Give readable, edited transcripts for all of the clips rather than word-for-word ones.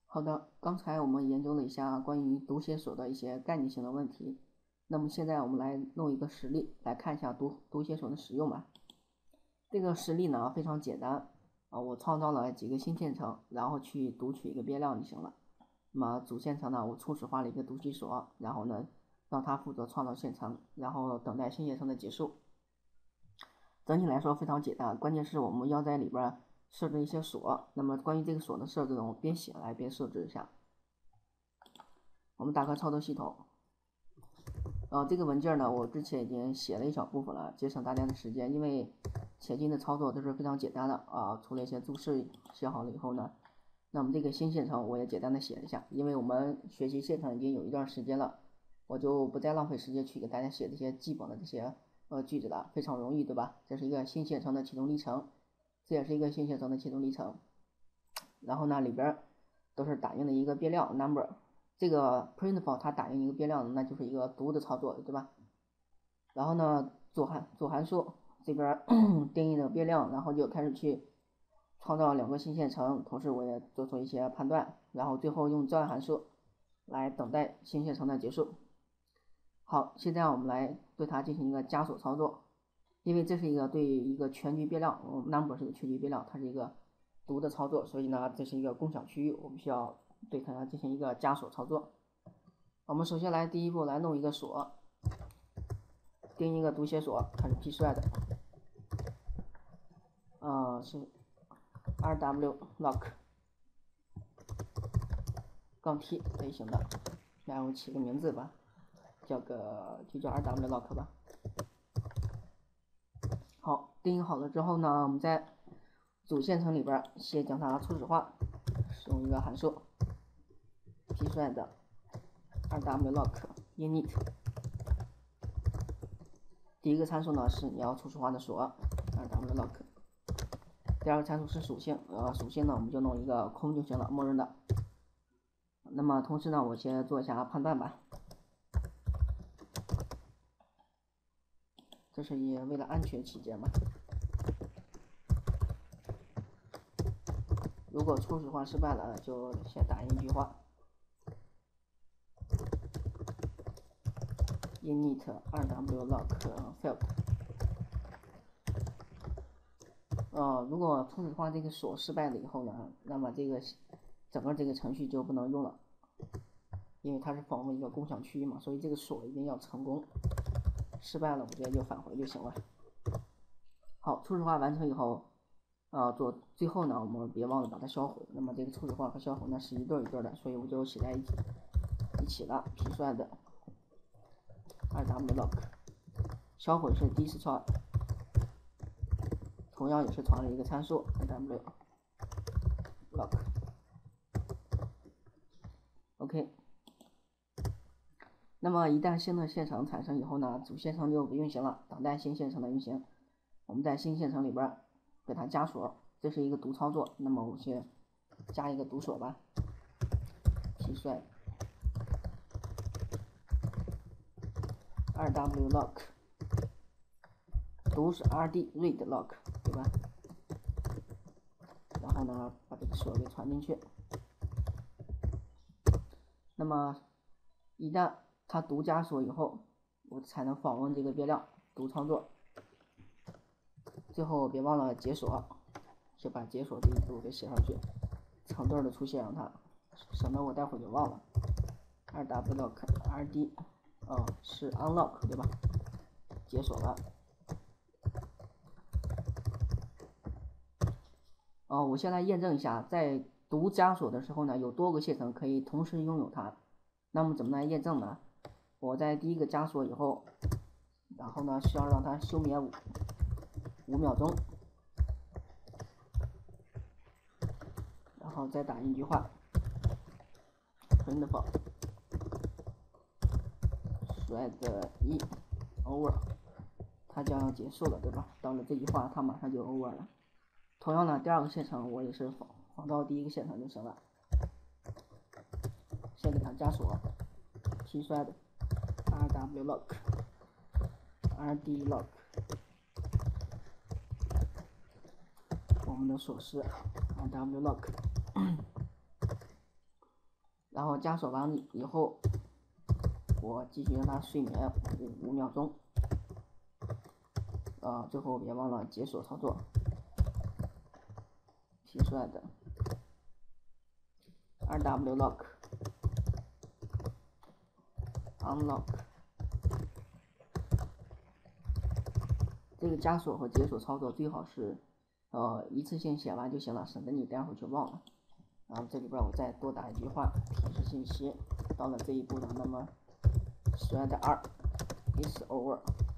好的，刚才我们研究了一下关于读写锁的一些概念性的问题，那么现在我们来弄一个实例，来看一下读写锁的使用吧。这个实例呢非常简单我创造了几个新线程，然后去读取一个变量就行了。那么主线程呢，我初始化了一个读取锁，然后呢让它负责创造线程，然后等待新线程的结束。整体来说非常简单，关键是我们要在里边设置一些锁。那么关于这个锁的设置呢，我边写来边设置一下。我们打开操作系统，这个文件呢，我之前已经写了一小部分了，节省大家的时间，因为前期的操作都是非常简单的除了一些注释写好了以后呢，那么这个新线程我也简单的写了一下，因为我们学习线程已经有一段时间了，我就不再浪费时间去给大家写这些基本的这些句子了，非常容易，对吧？这是一个新线程的启动历程，这也是一个新线程的启动历程。然后呢，里边都是打印的一个变量 number， 这个 printful 它打印一个变量，那就是一个读的操作，对吧？然后呢，做函数这边定义的变量，然后就开始去创造两个新线程，同时我也做出一些判断，然后最后用这函数来等待新线程的结束。好，现在我们来对它进行一个加锁操作，因为这是一个对一个全局变量，number 是个全局变量，它是一个读的操作，所以呢，这是一个共享区域，我们需要对它进行一个加锁操作。我们首先来第一步来弄一个锁，定一个读写锁，它是 pthread， 是 rwlock 杠 t 类型的，然后起个名字吧，就叫 rwlock 吧。好，定义好了之后呢，我们在主线程里边先将它初始化，使用一个函数 pthread rwlock init。第一个参数呢是你要初始化的锁 rwlock， 第二个参数是属性，属性呢我们就弄一个空就行了，默认的。那么同时呢，我先做一下判断吧，这是也为了安全起见嘛。如果初始化失败了，就先打印一句话 init rwlock failed。如果初始化这个锁失败了以后呢，那么这个整个这个程序就不能用了，因为它是访问一个共享区域嘛，所以这个锁一定要成功。失败了，我直接就返回就行了。好，初始化完成以后，最后呢，我们别忘了把它销毁。那么这个初始化和销毁呢是一对一对的，所以我就写在一起了。pthread rwlock 销毁是第一次传，同样也是传了一个参数 rwlock。OK。那么一旦新的线程产生以后呢，主线程就不运行了，等待新线程的运行。我们在新线程里边给它加锁，这是一个读操作，那么我先加一个读锁吧 pthread rwlock， 读是 rd read lock， 对吧？然后呢，把这个锁给传进去。那么一旦它读加锁以后，我才能访问这个变量读操作。最后别忘了解锁，就把解锁这一步给写上去，成对的出现，让它省得我待会儿就忘了。rwlock rd 是 unlock 对吧？解锁了。我先来验证一下，在读加锁的时候呢，有多个线程可以同时拥有它。那么怎么来验证呢？我在第一个加锁以后，然后呢需要让它休眠5秒钟，然后再打印一句话 printful thread 1 over， 它将要结束了，对吧？到了这句话，它马上就 over 了。同样呢，第二个线程我也是仿照第一个线程就行了。先给它加锁 pthread rwlock rdlock， 我们的锁是 rwlock 然后加锁完以后，我继续让它睡眠5秒钟，最后别忘了解锁操作，提出来的 RW lock unlock。这个加锁和解锁操作最好是一次性写完就行了，省得你待会儿去忘了。然后这里边我再多打一句话提示信息，到了这一步呢，那么thread 2 is over。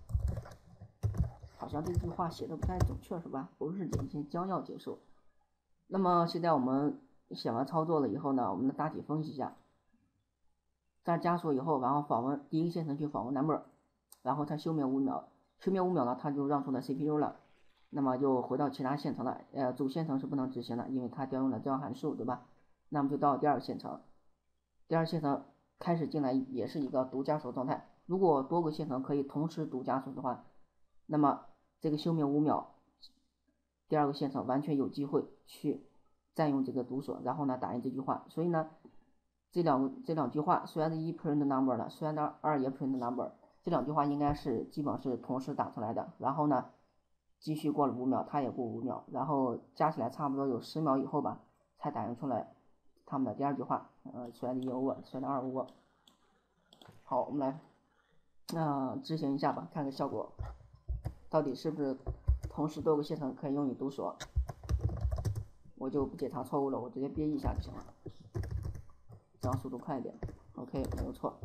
好像这句话写的不太准确是吧？不是点击将要结束。那么现在我们写完操作了以后呢，我们大体分析一下。在加锁以后，然后访问第一个线程去访问 number， 然后它休眠5秒，休眠5秒呢，它就让出了 CPU 了。那么就回到其他线程了，主线程是不能执行的，因为它调用了这样函数，对吧？那么就到第二个线程，第二线程开始进来也是一个读加锁状态。如果多个线程可以同时读加锁的话，那么这个休眠5秒，第二个线程完全有机会去占用这个读锁，然后呢打印这句话。所以呢，这两句话虽然1 print number 了，虽然2也 print number， 这两句话应该是基本上是同时打出来的。然后呢，继续过了5秒，它也过5秒，然后加起来差不多有10秒以后吧，才打印出来他们的第二句话，thread 1 over，thread 2 over。好，我们来执行一下吧，看看效果到底是不是同时多个线程可以用于读锁。我就不检查错误了，我直接编译一下就行了，这样速度快一点。OK， 没有错。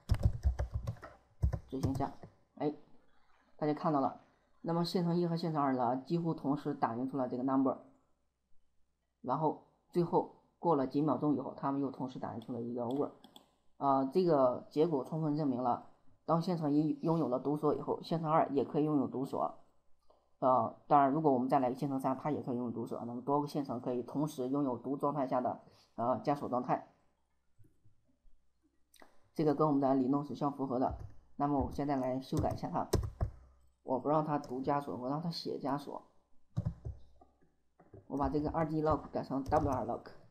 执行一下，哎，大家看到了，那么线程1和线程2呢，几乎同时打印出了这个 number， 然后最后过了几秒钟以后，他们又同时打印出了一个 over。这个结果充分证明了，当线程1拥有了读锁以后，线程2也可以拥有读锁。当然，如果我们再来一个线程3，它也可以拥有读锁。那么多个线程可以同时拥有读状态下的加锁状态，这个跟我们的理论是相符合的。那么我现在来修改一下它，我不让它读加锁，我让它写加锁。我把这个2D lock 改成 WR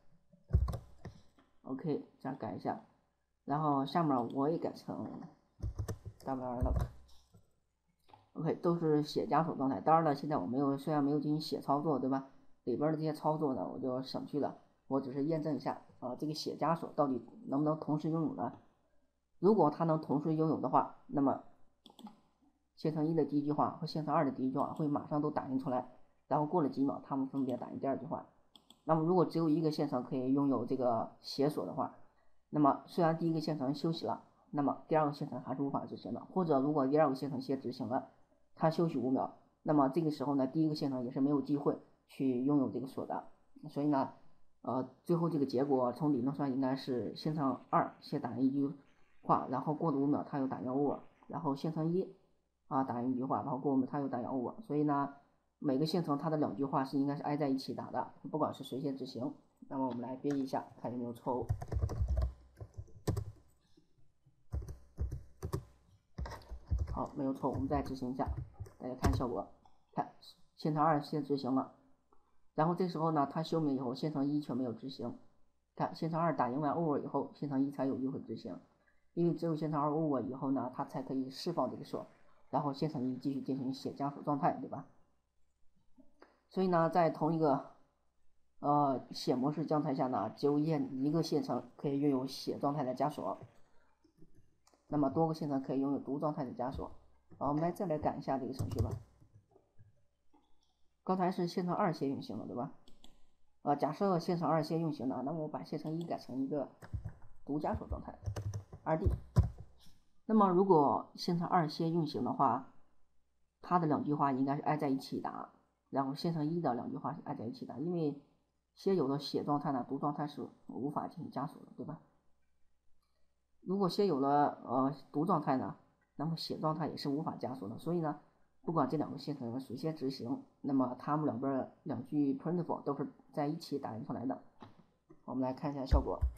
lock。OK， 这样改一下，然后下面我也改成 WR lock。OK， 都是写加锁状态。当然了，现在我虽然没有进行写操作，对吧？里边的这些操作呢，我就省去了。我只是验证一下这个写加锁到底能不能同时拥有呢？如果它能同时拥有的话，那么线程1的第一句话和线程2的第一句话会马上都打印出来，然后过了几秒，它们分别打印第二句话。那么如果只有一个线程可以拥有这个写锁的话，那么虽然第一个线程休息了，那么第二个线程还是无法执行的。或者如果第二个线程先执行了，它休息5秒，那么这个时候呢，第一个线程也是没有机会去拥有这个锁的。所以呢，最后这个结果从理论上应该是线程2先打印一句话，然后过了5秒它又打印 over， 然后线程1打印一句话，然后过5秒它又打印 over。所以呢，每个线程它的2句话是应该是挨在一起打的，不管是谁先执行。那么我们来编译一下，看有没有错误。好，没有错，我们再执行一下，大家看效果。看线程2先执行了，然后这时候呢，它休眠以后，线程1却没有执行。看线程2打印完 over 以后，线程1才有机会执行，因为只有线程2 over 以后呢，它才可以释放这个锁，然后线程1继续进行写加锁状态，对吧？所以呢，在同一个写模式状态下呢，只有一个线程可以拥有写状态的加锁，那么多个线程可以拥有读状态的加锁。好，我们再来改一下这个程序吧。刚才是线程2先运行了，对吧？假设线程2先运行了，那么我把线程1改成一个读加锁状态 2D。那么如果线程2先运行的话，它的2句话应该是挨在一起打，然后线程1的2句话是挨在一起打，因为先有了写状态呢，读状态是无法进行加锁的，对吧？如果先有了读状态呢，那么写状态也是无法加锁的。所以呢，不管这2个线程谁先执行，那么它们两边2句 printful 都是在一起打印出来的。我们来看一下效果。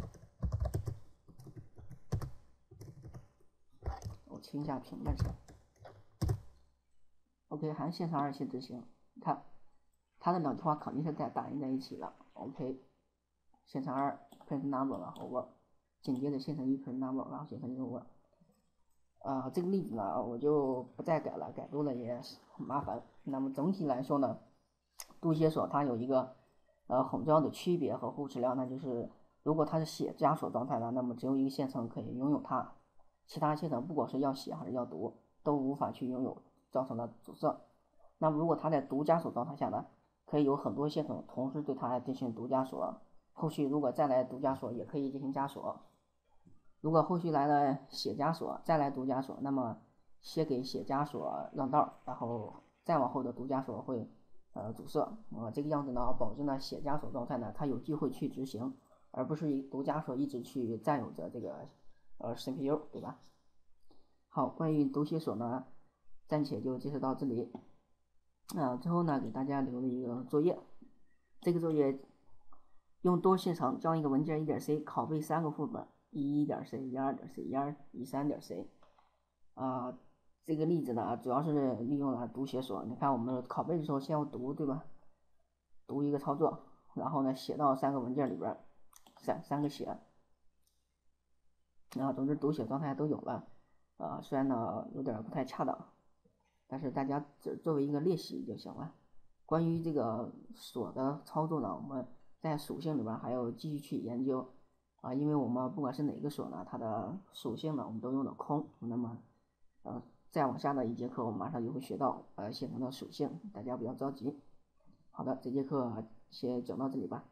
我清一下屏再说。OK， 还是线程2先执行，看它的2句话肯定是打印在一起了。OK， 线程2 print number 然后 word， 紧接着线程1 print number 然后写成一个 word。这个例子呢我就不再改了，改多了也很麻烦。那么总体来说呢，读写锁它有一个很重要的区别和后置量，那就是如果它是写加锁状态的，那么只有一个线程可以拥有它，其他线程不管是要写还是要读都无法去拥有，造成了阻塞。那么如果它在读加锁状态下呢，可以有很多线程同时对它进行读加锁，后续如果再来读加锁也可以进行加锁。如果后续来了写加锁再来读加锁，那么先给写加锁让道，然后再往后的读加锁会阻塞。这个样子呢，保证了写加锁状态呢它有机会去执行，而不是以读加锁一直去占有着这个CPU， 对吧？好，关于读写锁呢暂且就介绍到这里。最后呢给大家留了一个作业，这个作业用多线程将一个文件 1.c 拷贝3个副本， 11.c、12.c、13.c。这个例子呢主要是利用了读写锁。你看我们拷贝的时候先要读，对吧？读一个操作，然后呢写到3个文件里边，三个写。总之读写状态都有了。虽然呢有点不太恰当，但是大家作为一个练习就行了。关于这个锁的操作呢，我们在属性里边还要继续去研究因为我们不管是哪个锁呢，它的属性呢我们都用了空。那么再往下的一节课我们马上就会学到线程的属性，大家不要着急。好的，这节课先讲到这里吧。